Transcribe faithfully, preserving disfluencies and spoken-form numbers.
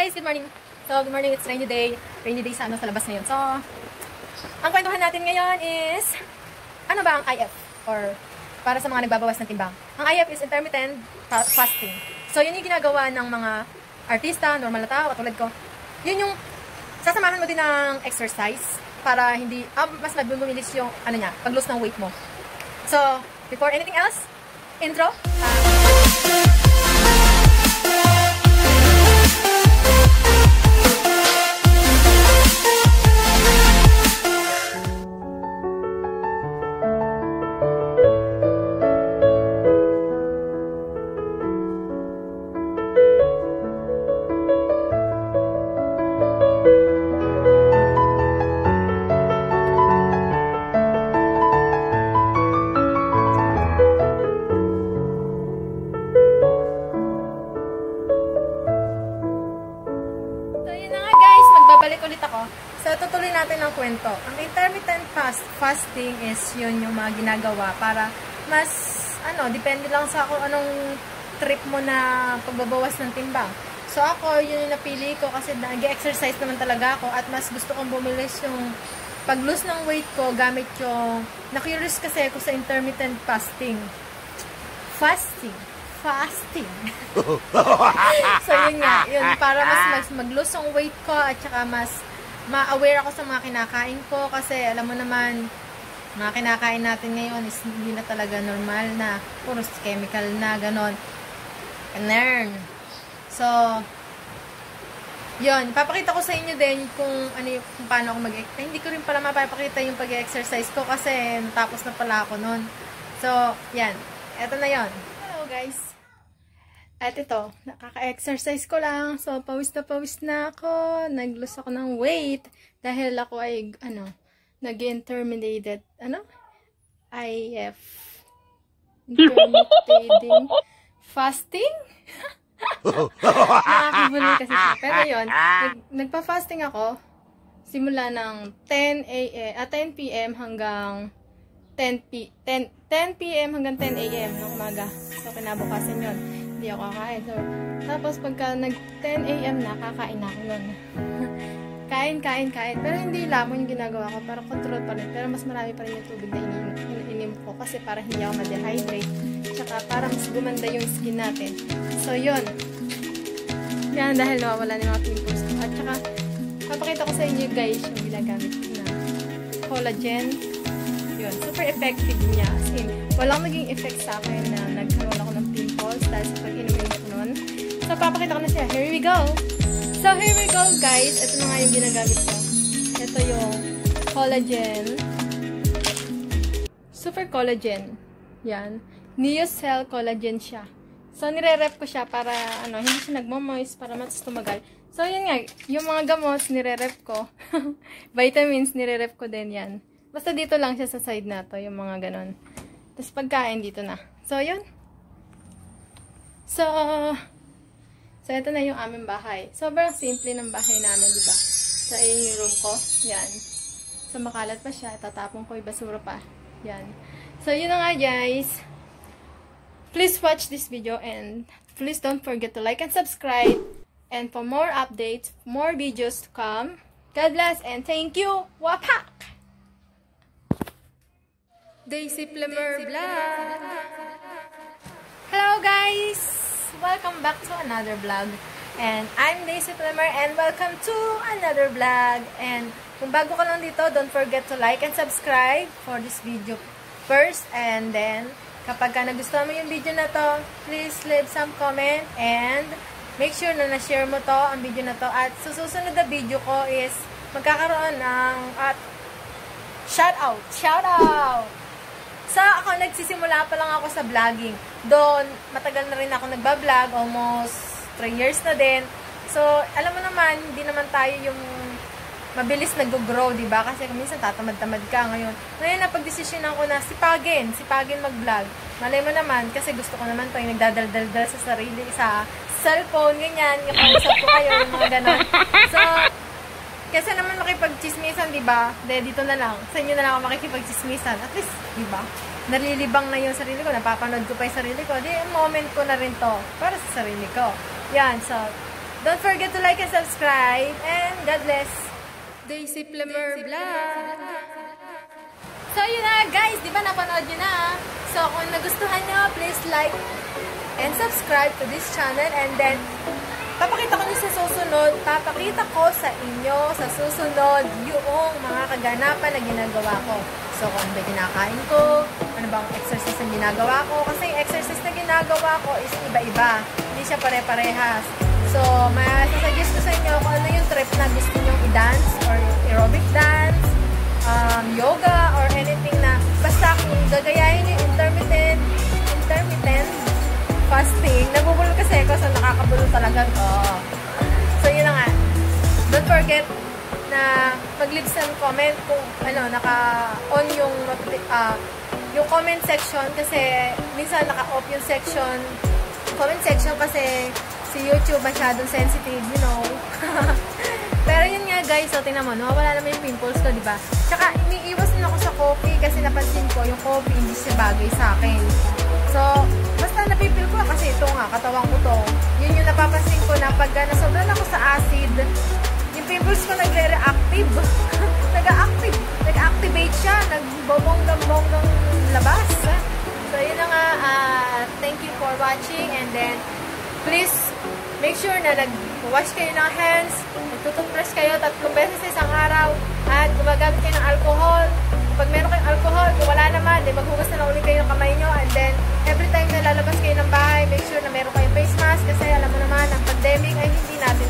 guys! Good morning! So, good morning. It's rainy day. Rainy day sa, ano, sa labas ngayon. So, ang kwentuhan natin ngayon is, ano ba ang I F? Or, para sa mga nagbabawas ng timbang. Ang I F is intermittent fasting. So, yun yung ginagawa ng mga artista, normal na tao, katulad ko. Yun yung, sasamahan mo din ng exercise para hindi, ah, mas mabumilis yung, ano niya, pag-lose ng weight mo. So, before anything else, intro. Uh, Babalik ulit ako. So, tutuloy natin ang kwento. Ang intermittent fast, fasting is yun yung mga ginagawa para mas, ano, depende lang sa kung anong trip mo na pagbabawas ng timbang. So, ako, yun yung napili ko kasi nag-exercise naman talaga ako at mas gusto kong bumilis yung pag-lose ng weight ko gamit yung, na-curious kasi ako sa intermittent fasting. Fasting. Fasting. So, yun nga. Yun, para mas, mas mag-lose ang weight ko at saka mas ma-aware ako sa mga kinakain ko kasi alam mo naman, mga kinakain natin ngayon is hindi na talaga normal na puro chemical na, ganon. Learn. So, yun. Papakita ko sa inyo din kung, ano, kung paano ako mag-exercise. Hindi ko rin pala mapapakita yung pag-exercise ko kasi natapos na pala ako nun. So, yan. Eto na yun. Hello, guys. At ito, nakaka-exercise ko lang. So, pawis na pawis na ako. Nag-lose ako ng weight. Dahil ako ay, ano, nag-intermediate, ano? I F. Intermittent fasting? Nakakabuli kasi siya. Pero yun, nag, nagpa-fasting ako. Simula ng ten P M hanggang ten P M hanggang ten A M ng umaga. So, kinabukasan yun. Hindi ako kakain. So, tapos pagka nag ten A M na, kakain na ako nun. Kain, kain, kain. Pero hindi lamang yung ginagawa ko. Para control pa rin. Pero mas marami pa rin yung tubig na ininom ko. Kasi para hindi ako ma-dehydrate. Tsaka para mas gumanda yung skin natin. So, yun. Yan, dahil nawawala ng mga pimples ko. At tsaka, papakita ko sa inyo guys yung ginagamit ko na collagen. Yun. Super effective niya. As in, walang naging effect sa akin na nagkaroon ako ng pimples dahil sa pag-inumin ko nun. So, papakita ko na siya. Here we go! So, here we go, guys. Ito na nga yung ginagamit ko. Ito yung collagen. Super collagen. Yan. Neocell collagen siya. So, nire-rep ko siya para, ano, hindi siya nagmo-moist, para mas tumagal. So, yun nga. Yung mga gamot, nire-rep ko. Vitamins, nire-rep ko din yan. Basta dito lang siya sa side na to, yung mga ganon. Tapos pagkain dito na. So, yun. So, so ito na yung aming bahay. Sobrang simple ng bahay namin, diba? So, ayun yung room ko. Yan. So, makalat pa siya. Tatapon ko yung basura pa. Yan. So, yun na nga, guys. Please watch this video and please don't forget to like and subscribe. And for more updates, more videos to come. God bless and thank you. Wapak! Daisy Plummer Vlog. Hello guys! Welcome back to another vlog. And I'm Daisy Plummer and welcome to another vlog. And kung bago ka lang dito, don't forget to like and subscribe for this video first. And then, kapag ka nagustuhan mo yung video na to, please leave some comment and make sure na na-share mo to, ang video na to. At susunod na video ko is magkakaroon ng at shout out! Shout out! So, ako, nagsisimula pa lang ako sa vlogging. Doon, matagal na rin ako nagbablog. Almost three years na din. So, alam mo naman, hindi naman tayo yung mabilis nag-grow, diba? Kasi minsan tatamad-tamad ka ngayon. Ngayon, napag-desisyonan ko na sipagin. Sipagin mag-vlog. Malay mo naman, kasi gusto ko naman ito yung nagdadaldaldal sa sarili, sa cellphone, ganyan. Yung kausap ko kayo, yung mga ganon. So, kasi naman makipag-chismisan, diba? De, dito na lang. Sa inyo na lang ako makikipag-chismisan. At least, diba? Nalilibang na yung sarili ko. Napapanood ko pa yung sarili ko. Di, moment ko na rin to. Para sa sarili ko. Yan. So, Don't forget to like and subscribe. And God bless. Daisy Flamer Vlog. So yun na guys, di ba napanood nyo na? So kung nagustuhan nyo, please like and subscribe to this channel. And then, papakita ko nyo sa susunod, papakita ko sa inyo sa susunod yung mga kaganapan na ginagawa ko. So kung ano ba kinakain ko, ano bang exercise na ginagawa ko. Kasi yung exercise na ginagawa ko is iba-iba. Hindi siya pare-parehas. So, masasuggest ko sa inyo kung ano yung trip na gusto nyo i-dance or aerobic dance, um, yoga, or anything na basta kung gagayahin nyo intermittent, intermittent fasting. Nabubulol kasi ako, so nakakabulol talaga. Oh. So, yun na nga. Don't forget na mag-leave some comment kung ano, naka-on yung, uh, yung comment section kasi minsan naka-off yung section, comment section kasi si YouTube masyadong sensitive, you know. Pero yun nga guys, so tingnan mo, nawawala naman yung pimples ko, diba? Tsaka, iniiwas na ako sa coffee kasi napansin ko, yung coffee hindi siya bagay sa akin. So, basta napipil ko kasi ito nga, katawang ko to. Yun yung napapansin ko na pag nasobran ako sa acid, yung pimples ko nagre-reactive. Nag-active. Nag-activate siya. Nagbobong-bong-bong labas. So, yun na nga. Uh, thank you for watching. And then, please, make sure na nag-wash kayo ng hands, nagtututbrush kayo tatlong beses sa isang araw, at gumagamit kayo ng alcohol. Pag meron kayong alcohol, kung wala naman, eh, maghugas na lang ulit kayo ng kamay nyo. And then, every time na lalabas kayo ng bahay, make sure na meron kayong face mask kasi alam mo naman, ang pandemic ay hindi natin